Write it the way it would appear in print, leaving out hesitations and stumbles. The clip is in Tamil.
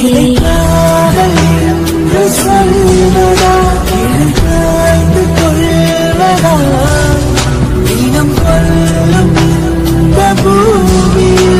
இதை காதல் என்று சொல்வதா, இதை காய்ந்து கொள்வதா, தினம் கொள்ளும் இந்த பூமியில்